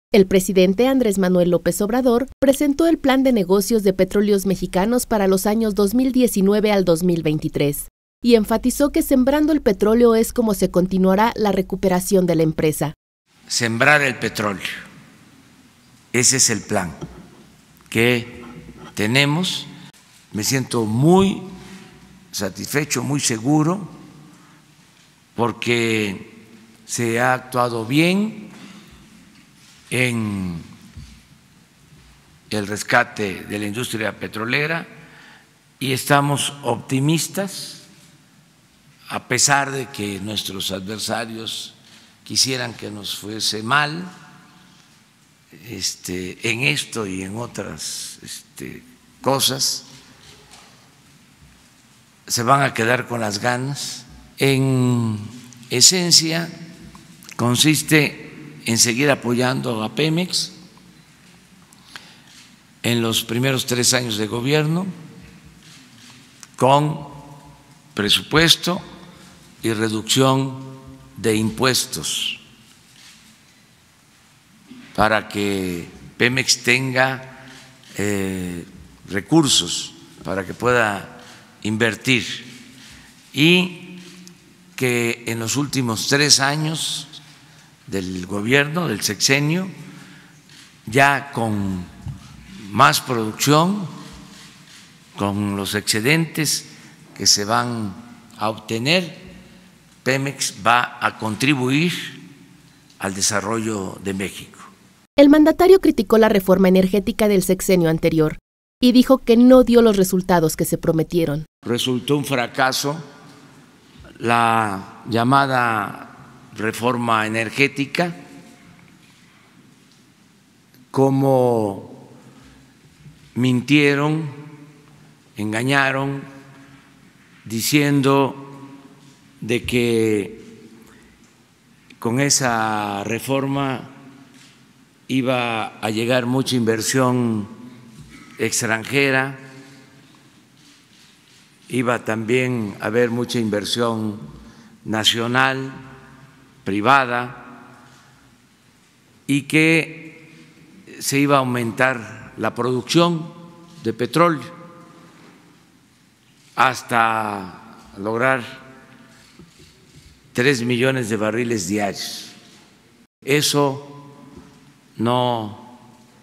El presidente Andrés Manuel López Obrador presentó el Plan de Negocios de Petróleos Mexicanos para los años 2019 al 2023 y enfatizó que sembrando el petróleo es como se continuará la recuperación de la empresa. Sembrar el petróleo, ese es el plan que tenemos. Me siento muy satisfecho, muy seguro, porque se ha actuado bien en el rescate de la industria petrolera y estamos optimistas, a pesar de que nuestros adversarios quisieran que nos fuese mal en esto y en otras cosas, se van a quedar con las ganas. En esencia, consiste en seguir apoyando a Pemex en los primeros 3 años de gobierno con presupuesto y reducción de impuestos para que Pemex tenga recursos para que pueda invertir, y que en los últimos 3 años del gobierno, del sexenio, ya con más producción, con los excedentes que se van a obtener, Pemex va a contribuir al desarrollo de México. El mandatario criticó la reforma energética del sexenio anterior y dijo que no dio los resultados que se prometieron. Resultó un fracaso la llamada reforma energética, como mintieron, engañaron, diciendo de que con esa reforma iba a llegar mucha inversión extranjera, iba también a haber mucha inversión nacional, privada, y que se iba a aumentar la producción de petróleo hasta lograr 3 millones de barriles diarios. Eso no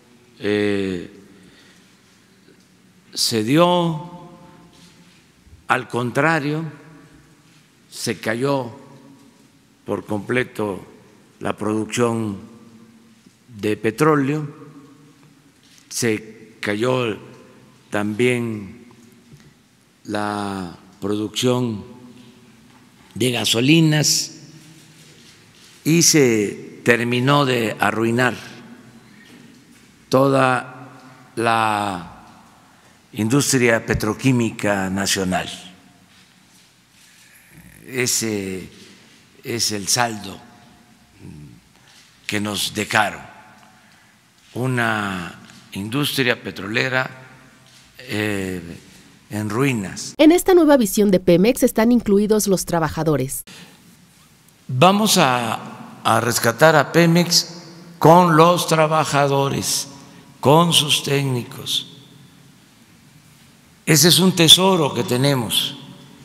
se dio, al contrario, se cayó por completo la producción de petróleo, se cayó también la producción de gasolinas y se terminó de arruinar toda la industria petroquímica nacional. Ese es el saldo que nos dejaron, una industria petrolera en ruinas. En esta nueva visión de Pemex están incluidos los trabajadores. Vamos a rescatar a Pemex con los trabajadores, con sus técnicos. Ese es un tesoro que tenemos,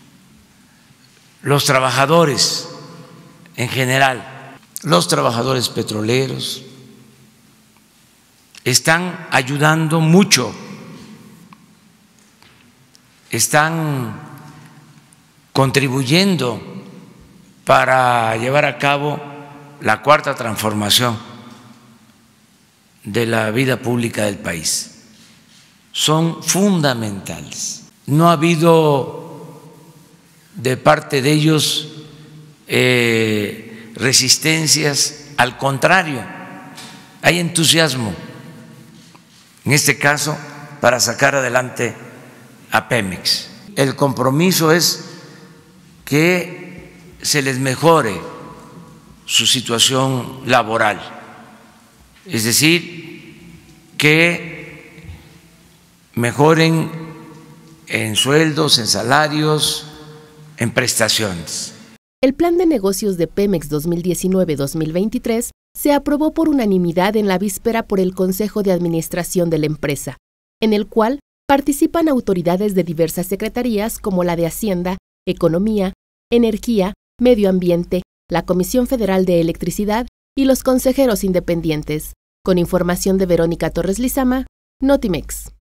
los trabajadores en general. Los trabajadores petroleros están ayudando mucho, están contribuyendo para llevar a cabo la 4ª transformación de la vida pública del país. Son fundamentales. No ha habido de parte de ellos resistencias, al contrario, hay entusiasmo, en este caso, para sacar adelante a Pemex. El compromiso es que se les mejore su situación laboral, es decir, que mejoren en sueldos, en salarios, en prestaciones. El Plan de Negocios de Pemex 2019-2023 se aprobó por unanimidad en la víspera por el Consejo de Administración de la empresa, en el cual participan autoridades de diversas secretarías como la de Hacienda, Economía, Energía, Medio Ambiente, la Comisión Federal de Electricidad y los consejeros independientes. Con información de Verónica Torres Lizama, Notimex.